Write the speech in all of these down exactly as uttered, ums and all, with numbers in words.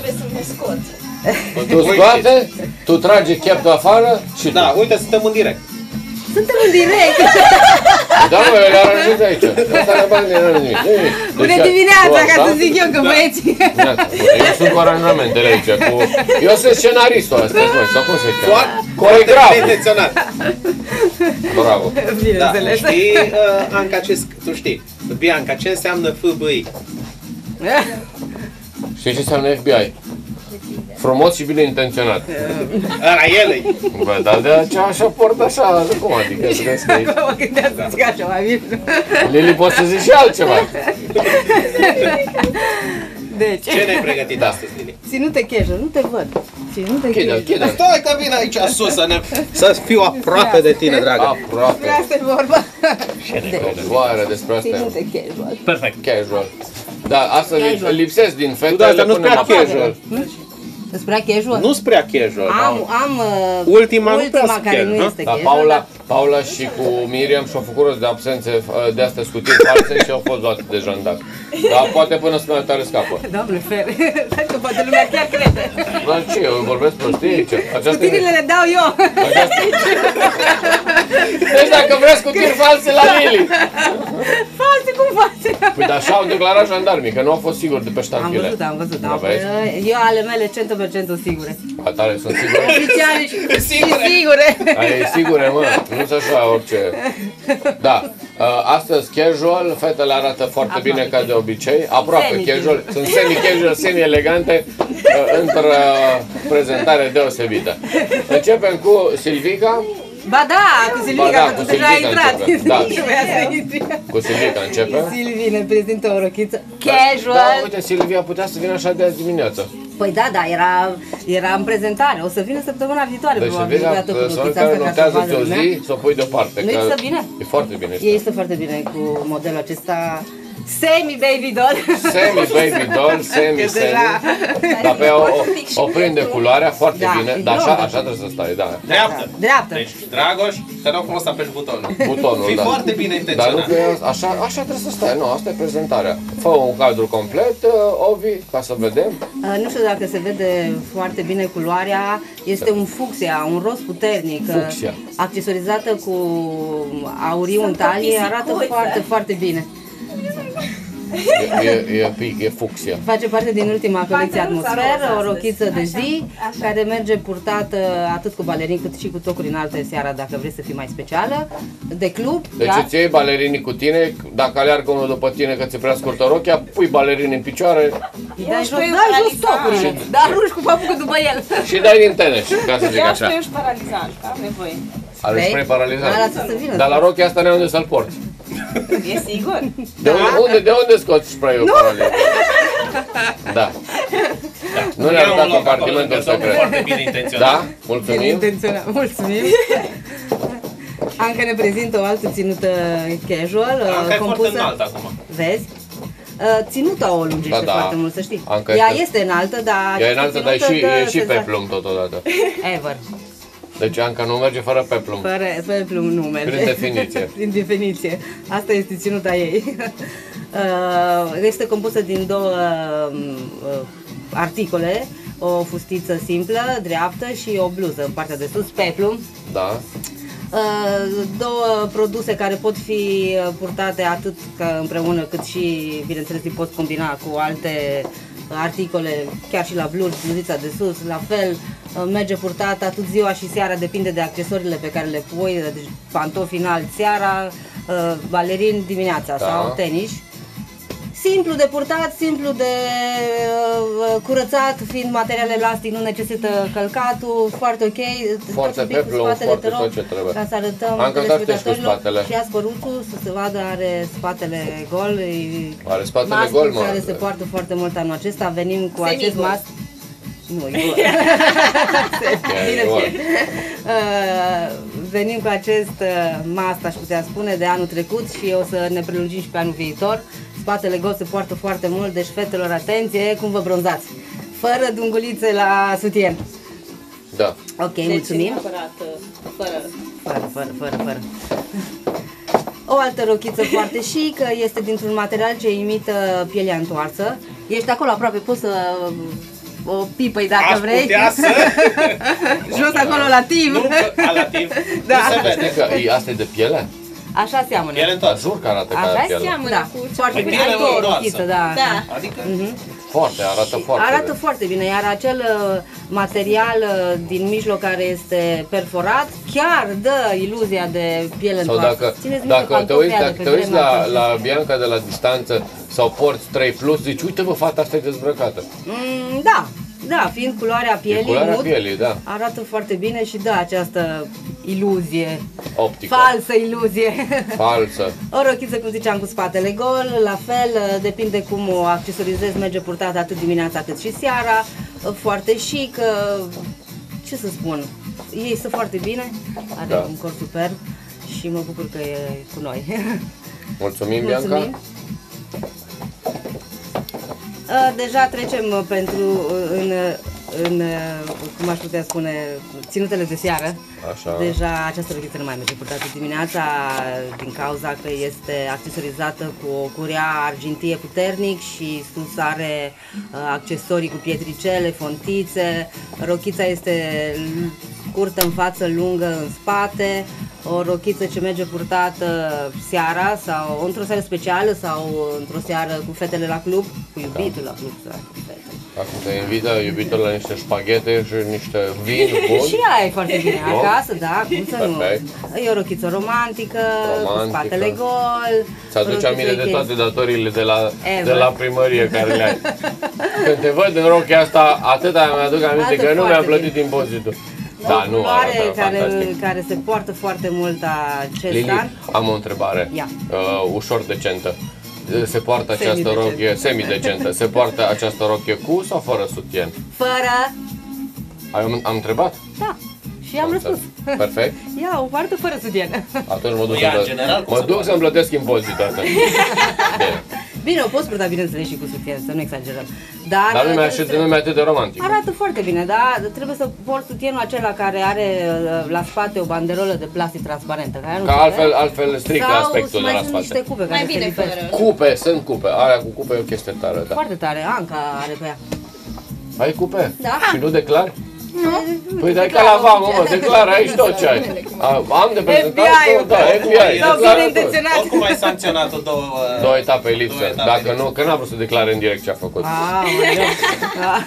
trebuie să ne scot. Tu scoate, tu tragi cheptul afară și da, uite, suntem în direct. Suntem în direct! Da, mă, le aranjez aici. Asta ne bani, nu are nimic. Bună dimineața, ca să zic eu, că băieții... Eu sunt cu aranjamentele aici, cu... Eu sunt scenaristul ăsta, sau cum se cheamă? Coregraf! Foarte intenționat! Bravo! Da, știi, uh, Anca, ce, tu știi, Bianca, ce înseamnă F B I? Știi ce înseamnă F B I? Frumos și bine intenționat. Ăla el Bă, dar de aceea așa port așa, cum adică? Mă gândeam să zic așa, mai bine. Lili, poți să zici și altceva. Deci. Ce ne-ai pregătit astăzi, Lili? Ținute casual, nu te văd. Ținute casual. Stai că vin aici sus să, ne... să fiu aproape de tine, dragă. Aproape. Despre asta e vorba. Oare despre asta e. Ținute casual. Perfect. Casual. Da, asta lipsesc din fete, da, le nu punem prea acolo. casual. Îți prea casual? Nu-s prea casual. Am, am uh, ultima, ultima care nu este da, casual. Paula, Dar... Paula și cu Miriam și-au făcut rost de absențe de astea scutiri false și au fost luate de jandarmi. Dar poate până mai tare scapă. Doamne fere, că poate lumea chiar crede. Dar ce, eu vorbesc prostii aici? Scutirile le dau eu. Deci dacă vreți scutiri false la Lili. False, cum false? Păi dar așa au declarat jandarmii, că nu au fost siguri de pe ștampile. Am văzut, am văzut. Am eu ale mele o sută la sută sigure. A tale sunt sigure? Oficiale și sigure. Ai sigure, mă, nu-s așa orice. Da, astăzi casual, fetele arată foarte bine ca de obicei, aproape casual, sunt semi-casual, semi-elegante, într-o prezentare deosebită. Începem cu Silvica. Ba da, cu Silvica, ba da, că tu deja ai intrat. Da. Cu Silvica începem. Silvia ne prezintă o rochiță casual. Da, uite, Silvia putea să vină așa de azi dimineață. Păi da, da, era, era în prezentare, o să vină săptămâna viitoare, deci, probabil, Silvia, cu rochița care asta, notează ți-o zi, să o pui deoparte. Nu este bine? E foarte bine. Este. este foarte bine cu modelul acesta. Semi-baby doll. Semi-baby doll, semi-semi. Dar pe o, o, o prinde culoarea foarte da, bine, dar așa, așa trebuie să stai, da. Dreaptă. Dreaptă. Deci, Dragoș, te rog frumos să apeși butonul. Butonul, Fii da. foarte bine intenționat. Dar nu că așa, așa trebuie să stai, nu, asta e prezentarea. Fă un cadru complet, Ovi, ca să vedem. Uh, nu știu dacă se vede foarte bine culoarea, este un fucsia, un roz puternic. Fucsia. Accesorizată cu auriu în talie, arată foarte, foarte bine. E, e, e, pic, e fucsia. Face parte din ultima colecție Atmosferă, o rochiță de zi, care merge purtată atât cu balerini cât și cu tocuri înalte seara, dacă vrei să fii mai specială, de club. Deci îți iei balerinii cu tine, dacă aleargă unul după tine că ți-e prea scurtă rochia, pui balerini în picioare. Dai jos, dai jos tocurile, dar arunci cu papucă după el. Și dai din teneș, ca să zic așa. Eu spray paralizant, am nevoie. Are spray paralizant. Dar la rochia asta n-ai unde să-l porți. E sigur? De unde, de unde scoți spray-ul paralizant? Da. Nu ne-a dat compartimentul secret. Foarte bine intenționat. Da? Mulțumim. Mulțumim. Anca ne prezintă o altă ținută casual. Anca e compusă, foarte înaltă acum. Vezi? Ținuta o lungește da, da. foarte mult, să știi. Anca ea este, este înaltă, dar... Ea e înaltă, dar e și, e și pe plumb totodată. Ever. Deci Anca nu merge fără peplum. Fără peplum nu merge. Prin definiție. Prin definiție. Asta este ținuta ei. Este compusă din două articole, o fustiță simplă, dreaptă și o bluză în partea de sus, peplum. Da. Două produse care pot fi purtate atât împreună cât și, bineînțeles, îi poți combina cu alte articole, chiar și la bluzi, bluzița de sus, la fel, merge purtat atât ziua și seara, depinde de accesoriile pe care le pui, deci pantofi înalt seara, balerini dimineața da. Sau tenis. Simplu de purtat, simplu de uh, curățat, fiind material elastic, nu necesită călcatul, foarte ok. Foarte peplum, foarte tot ce trebuie. Ca să arătăm Am călcat și cu spatele. Și ia spăruțul, să se vadă, are spatele gol. Are spatele gol, mă. Care se poartă foarte mult anul acesta. Venim cu acest mas. Nu, e gol. Bine uh, venim cu acest uh, mast, aș putea spune, de anul trecut și o să ne prelungim și pe anul viitor. Spatele gol se poartă foarte mult, deci fetelor, atenție, cum vă bronzați. Fără dungulițe la sutien. Da. Ok, deci mulțumim. Neapărat, fără. Fără, fără, fără, fără. O altă rochiță foarte chic, este dintr-un material ce imită pielea întoarsă. Ești acolo aproape, poți să o pipăi dacă Aș vrei. putea să... Jos acolo la tim. Nu, alativ. Da. Nu se Știi vede. că e- asta e de piele? Așa seamănă. Piele în Dar tot. jur că arată ca Așa piele. seamănă Da, cu foarte Păi bine. piele, Ai mă, două doarsă. rochiță, da. Da. Adică... Foarte, arată foarte Arată bine. foarte bine, iar acel uh, material uh, din mijloc care este perforat chiar dă iluzia de piele Sau întoarsă. dacă, Țineți minte dacă te uiți, pantofii dacă de pe te uiți vremea la, aceea. la Bianca de la distanță sau porți trei plus, zici, uite bă, fata asta e dezbrăcată. Mm, da, da, fiind culoarea E pielii, culoarea nude, pielii, da, arată foarte bine și dă această iluzie, optică, falsă iluzie. falsă. O rochiță, cum ziceam, cu spatele gol, la fel, depinde cum o accesorizezi, merge purtată atât dimineața cât și seara, foarte chic, ce să spun, ei sunt foarte bine, are Da. un corp superb și mă bucur că e cu noi. Mulțumim, Bianca. Mulțumim. Uh, Deja trecem uh, pentru uh, în, uh, în, uh, cum aș putea spune, ținutele de seară. Așa. Deja această rochiță nu mai merge purtată dimineața din cauza că este accesorizată cu o curea argintie puternic și sus are uh, accesorii cu pietricele, fontițe. Rochița este scurtă în față, lungă în spate. O rochiță ce merge purtată seara sau într-o seară specială sau într-o seară cu fetele la club, cu iubitul la club sau cu fetele. Acum te invită iubitul la niște șpaghete și niște vin bun. Și aia e foarte bine Nu? acasă, da, cum să nu. Perfect. E o rochiță romantică, cu Romantică. spatele gol. Ți-aduce rochiță aminte de chei. toate datoriile de la, Ever. de la primărie care le ai. Când te văd în rochia asta, atâta mi-aduc aminte Arată că nu mi-am foarte plătit bine. impozitul. O Da, nu culoare arată care, fantastic. care se poartă foarte mult acest Lili, an. am o întrebare, Ia. uh, ușor decentă. Se poartă această Semi-decentă. rochie, semi-decentă, se poartă această rochie cu sau fără sutien? Fără, Am, am întrebat? da, și am răspuns. Perfect. Ia, o poartă fără sudien. Atunci mă duc, Ea, să în general, cum mă se duc poate? să-mi plătesc impozitul ăsta. Bine. Bine, o poți purta, bineînțeles, și cu sutien, să nu exagerăm. Dar, Dar nu mi-e trebuie așa, să- nu mi-e atât de romantic. Arată foarte bine, da? Trebuie să porți sutienul acela care are uh, la spate o banderolă de plastic transparentă. Care nu Că se altfel, vede. altfel strică Sau aspectul de mai la sunt spate. niște cupe care Mai se bine lipesc. fără. Cupe, sunt cupe. Alea cu cupe e o chestie tare, da. Foarte tare, Anca are pe ea. Ai cupe? Da. Și nu declar? Nu? Păi dai ca la vamă, mă, declar aici tot ce ai. A- Am de prezentat F B I-ul. tot, da, F B I, Sau declară bine tot. intenționat. Oricum ai sancționat-o două... Două etape lipsă, Două etape dacă lipsă. nu, că n-a vrut să declare în direct ce a făcut. Ah, mă, da.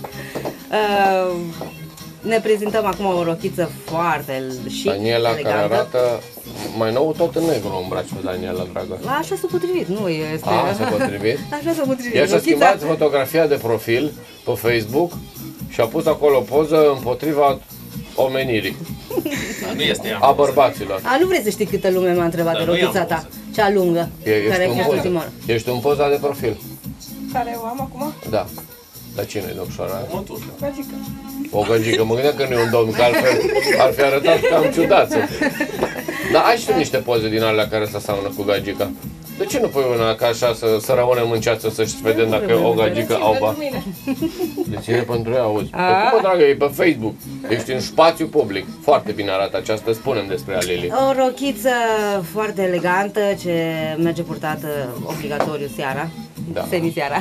Uh, Ne prezentăm acum o rochiță foarte chic, Daniela care elegantă. arată mai nou tot în negru îmbraci pe Daniela, dragă. Așa s-a potrivit, nu este... A, s-a potrivit? Așa s-a potrivit. El și-a Rochița- schimbat fotografia de profil pe Facebook și a pus acolo o poză împotriva omenirii, Dar nu este ea. a bărbaților. A, nu vrei să știi câtă lume m-a întrebat Dar de nu i-am rochița ta, poză. cea lungă, E, care ești, ai în fost poza, ultima oară. ești în poza de profil. Care o am acum? Da. Dar cine e domnișoara aia? Mătușă. Gagică. O găgică, mă gândeam că nu e un domn, că altfel ar fi arătat cam ciudat. să fie. Dar ai și tu niște poze din alea care se aseamnă cu gagica. De ce nu pui una ca așa să, să rămânem în ceață să vedem dacă o gagică au ba? Pentru mine. De ține pentru ea, auzi. A. Păi cum, mă, dragă, e pe Facebook. Ești în spațiu public. Foarte bine arată aceasta, spunem despre ea, Lili. O rochiță foarte elegantă ce merge purtată obligatoriu seara, Da. semi-seara,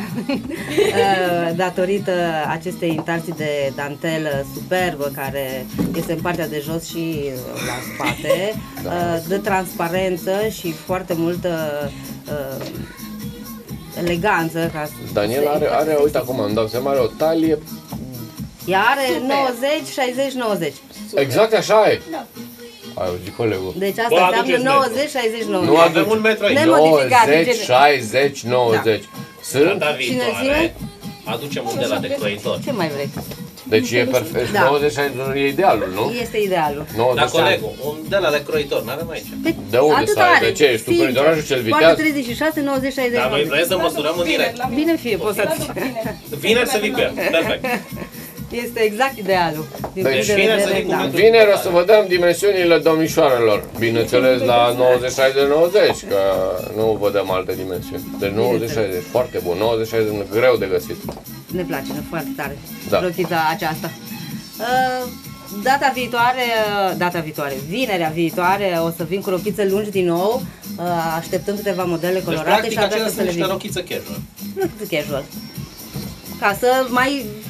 Uh, datorită acestei intarsi de dantelă superbă care este în partea de jos și la spate, Da. uh, dă transparență și foarte multă uh, eleganță. Ca să Daniel are, are, uite acum îmi dau seama, are o talie. ea are Super. nouăzeci, șaizeci, nouăzeci. Exact așa e. Da. Ai auzit, colegul. Deci asta Bă, înseamnă aduceți nouăzeci, șaizeci, nouăzeci. Nu Avem un metru aici. Nemodificat, nouăzeci, gen- șaizeci, nouăzeci. Sunt? Data Și viitoare înălțime? aducem un de la de croitor. Ce mai vrei? Deci e perfect. Da. nouăzeci, șaizeci e idealul, nu? Este idealul. Da, nouăzeci, colegul, un de la de croitor, n-avem aici. Pe- De unde atât să ai? are, De ce? Ești tu sincer. printorașul cel Poartă viteaz? treizeci și șase, nouăzeci, șaizeci, Dar noi nouăzeci. vrem să măsurăm în direct. La Bine fie, poți să Vineri, vineri. Vineri să vii cu el. Perfect. Este exact idealul. Din Deci punct de vineri să vedere, vii cu da. metru. Vineri o să vă dăm dimensiunile domnișoarelor. Bineînțeles la nouăzeci, șaizeci, nouăzeci, că nu vă dăm alte dimensiuni. Deci nouăzeci, șaizeci, foarte bun. nouăzeci, șaizeci, greu de găsit. Ne place, ne foarte tare. Da. Rochița aceasta. Uh, Data viitoare, uh, data viitoare, vinerea viitoare, o să vin cu rochițe lungi din nou. Uh, Așteptăm câteva modele Deci, colorate practic, și abia acelea să sunt le niște vin. rochiță casual. Rochiță casual. Ca să mai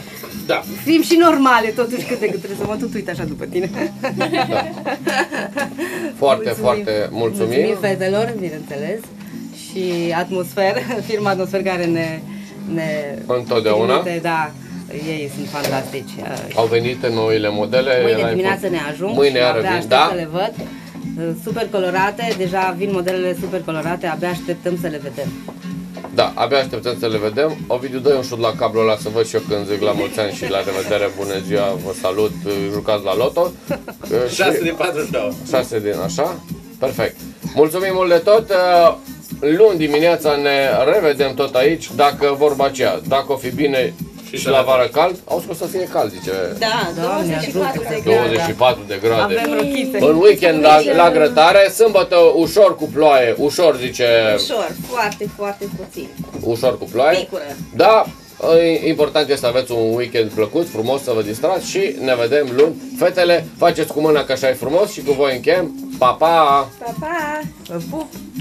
Da. Fim și normale, totuși, cât de cât trebuie să mă tot uit așa după tine. Da. Foarte, mulțumim. foarte mulțumim. Mulțumim fetelor, bineînțeles. Și atmosferă, firma Atmosfer care ne... ne Întotdeauna. Trimite, da, ei sunt fantastici. Au venit în noile modele. Mâine dimineață ne ajung. Mâine iară vin, da? Să le văd. Super colorate, deja vin modelele super colorate, abia așteptăm să le vedem. Da, abia așteptăm să le vedem. Ovidiu, dă un șut la cablul ăla să văd și eu când zic la mulți ani și la revedere, bună ziua, vă salut, jucați la loto. șase din patruzeci și nouă. șase din așa, perfect. Mulțumim mult de tot. Luni dimineața ne revedem tot aici, dacă vorba aceea, dacă o fi bine și la vară cald, au scos să fie cald, zice. Da, douăzeci și patru de grade. douăzeci și patru de grade. Avem rochițe. În weekend la, la grătare, sâmbătă ușor cu ploaie, ușor zice. Ușor, foarte, foarte puțin. Ușor cu ploaie. Picură. Da, important este să aveți un weekend plăcut, frumos, să vă distrați și ne vedem luni. Fetele, faceți cu mâna că așa e frumos și cu voi încheiem. Pa, pa! Pa, pa! Vă pup!